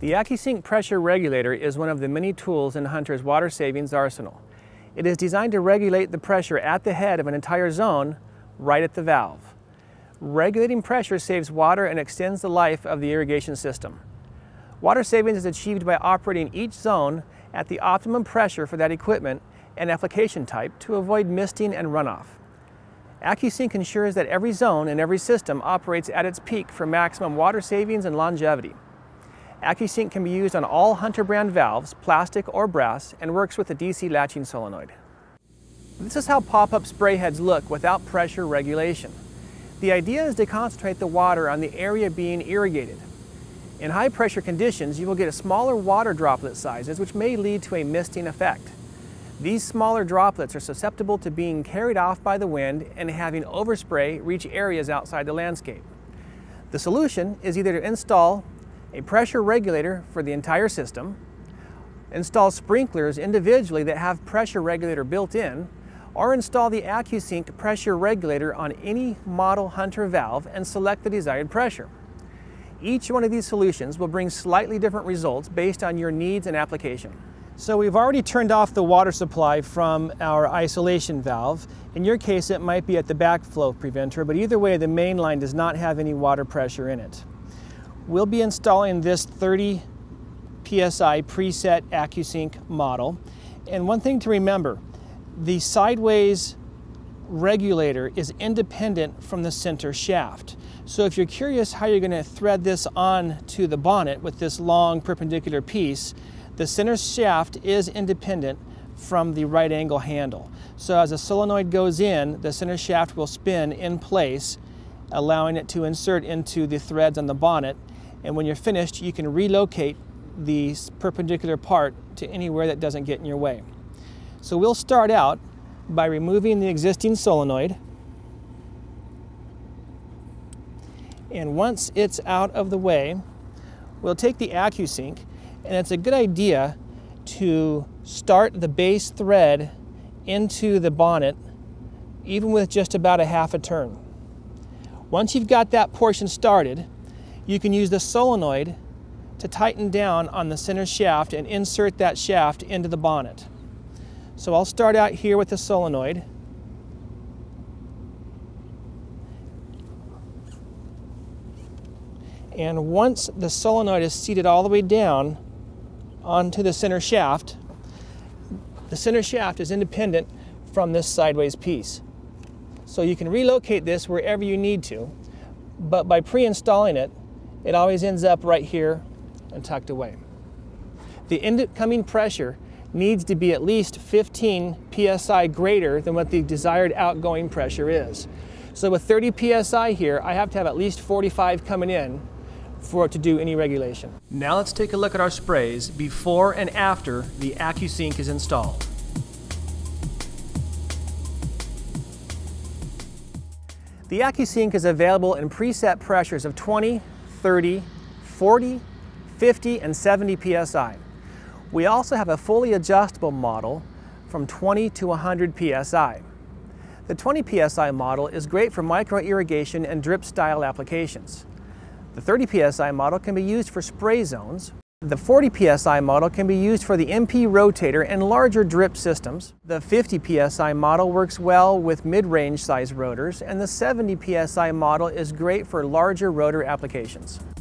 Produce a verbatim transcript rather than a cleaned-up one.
The Accu-Sync pressure regulator is one of the many tools in Hunter's water savings arsenal. It is designed to regulate the pressure at the head of an entire zone right at the valve. Regulating pressure saves water and extends the life of the irrigation system. Water savings is achieved by operating each zone at the optimum pressure for that equipment and application type to avoid misting and runoff. Accu-Sync ensures that every zone and every system operates at its peak for maximum water savings and longevity. Accu-Sync can be used on all Hunter brand valves, plastic or brass, and works with a D C latching solenoid. This is how pop-up spray heads look without pressure regulation. The idea is to concentrate the water on the area being irrigated. In high pressure conditions, you will get a smaller water droplet sizes, which may lead to a misting effect. These smaller droplets are susceptible to being carried off by the wind and having overspray reach areas outside the landscape. The solution is either to install a pressure regulator for the entire system, install sprinklers individually that have pressure regulator built in, or install the Accu-Sync pressure regulator on any model Hunter valve and select the desired pressure. Each one of these solutions will bring slightly different results based on your needs and application. So we've already turned off the water supply from our isolation valve. In your case, it might be at the backflow preventer, but either way, the main line does not have any water pressure in it. We'll be installing this thirty P S I preset Accu-Sync model. And one thing to remember, the sideways regulator is independent from the center shaft. So if you're curious how you're going to thread this on to the bonnet with this long perpendicular piece, the center shaft is independent from the right angle handle. So as a solenoid goes in, the center shaft will spin in place, allowing it to insert into the threads on the bonnet. And when you're finished, you can relocate the perpendicular part to anywhere that doesn't get in your way. So we'll start out by removing the existing solenoid. And once it's out of the way, we'll take the Accu-Sync, and it's a good idea to start the base thread into the bonnet, even with just about a half a turn. Once you've got that portion started, you can use the solenoid to tighten down on the center shaft and insert that shaft into the bonnet. So I'll start out here with the solenoid. And once the solenoid is seated all the way down onto the center shaft, the center shaft is independent from this sideways piece. So you can relocate this wherever you need to, but by pre-installing it, it always ends up right here and tucked away. The incoming pressure needs to be at least fifteen P S I greater than what the desired outgoing pressure is. So with thirty P S I here, I have to have at least forty-five coming in for it to do any regulation. Now let's take a look at our sprays before and after the Accu-Sync is installed. The Accu-Sync is available in preset pressures of twenty, thirty, forty, fifty, and seventy P S I. We also have a fully adjustable model from twenty to one hundred P S I. The twenty P S I model is great for micro irrigation and drip style applications. The thirty P S I model can be used for spray zones. The forty P S I model can be used for the M P rotator and larger drip systems. The fifty P S I model works well with mid-range size rotors, and the seventy P S I model is great for larger rotor applications.